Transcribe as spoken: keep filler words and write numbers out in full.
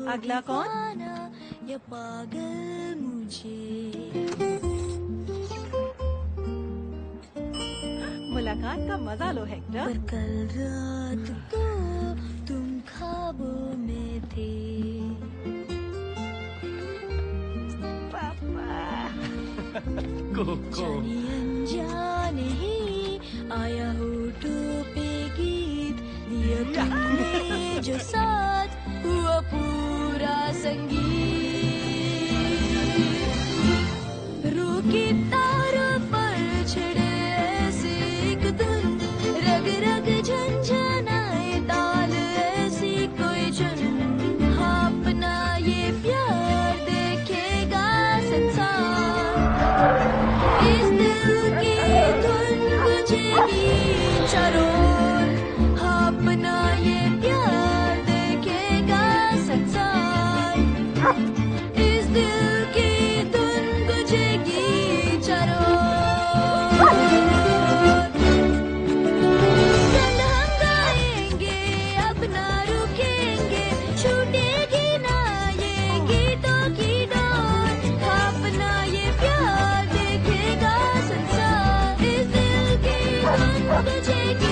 अगला कौन? ये पागल मुझे मुलाकात का मजा लो हेक्टर। पर कल रात को तुम ख्वाबों में थे पापा। जाने अनजाने ही आया होठों पे गीत दिया तुमने जो साथ हुआ पूरा संगीत रूकी तारों पर छिड़े ऐसे एक धुन रग रग झंझनाए ताल ऐसी कोई चुन हाँ अपना ये प्यार देखेगा संसार इस दिल की धुन गुंजेगी चारों ओर हाँ अपना ये प्यार देखेगा संसार इस दिल की धुन गुंजेगी चारों ओर गाना हम गाएंगे अब ना रुकेंगे छूटेगी ना ये गीतों की डोर हाँ अपना ये प्यार देखेगा संसार इस दिल की धुन गुंजेगी